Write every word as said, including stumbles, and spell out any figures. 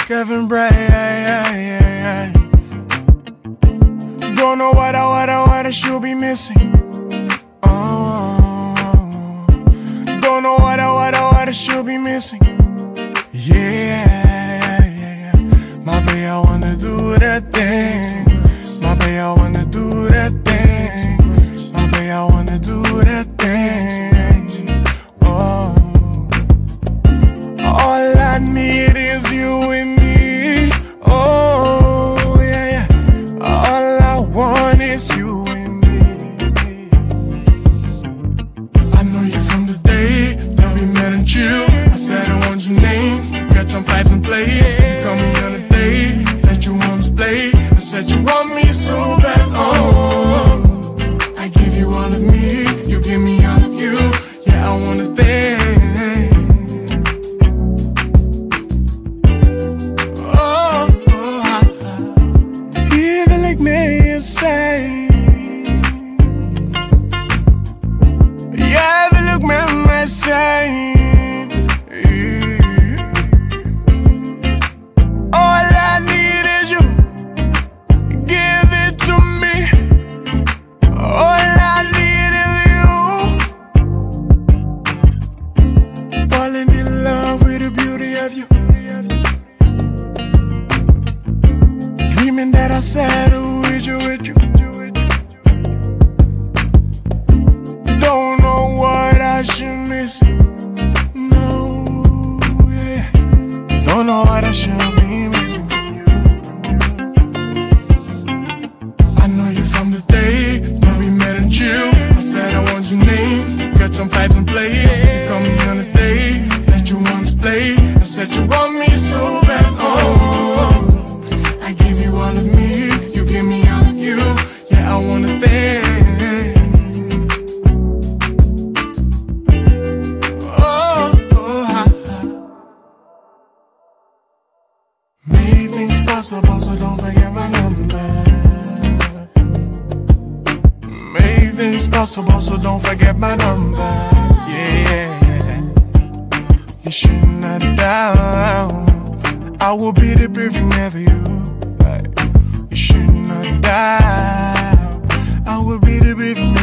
Kevin Bright, yeah, yeah, yeah. Don't know what I, what I, what I should be missing. Oh, don't know what I, what I, what I should be missing. Yeah, yeah, yeah. My baby, I wanna do that thing. My baby, I wanna do that thing. My baby, I wanna do that thing. Oh, all I need is you and me. Oh, yeah, yeah. All I want is you and me. I know you from the day that we met and chill. I said I want your name, catch some vibes and play. You call me on a day that you want to play. I said you want me so bad, oh. I give you all of me, you give me all of you. Yeah, I want a thing. Oh, oh, ah, ah. Even like me, you say. Yeah, even look me, I say. All I need is you. Give it to me. All I need is you. Falling in love with the beauty of you. Dreaming that I said with you, with you. Don't know what I should miss. No, yeah. Don't know what I should be missing from you. I know you from the day that we met and chill. I said I want your name, catch some vibes and play. You call me on a day that you want to play. I said you want me so bad, oh. I give you all of me, you give me all of you. Yeah, I want a thing. Oh, oh, ah, ah. Make things possible, so don't forget my number. Make things possible, so don't forget my number. Yeah, yeah, yeah. You should not doubt. I will be the perfect man for you. Right. You should not doubt. I will be the perfect man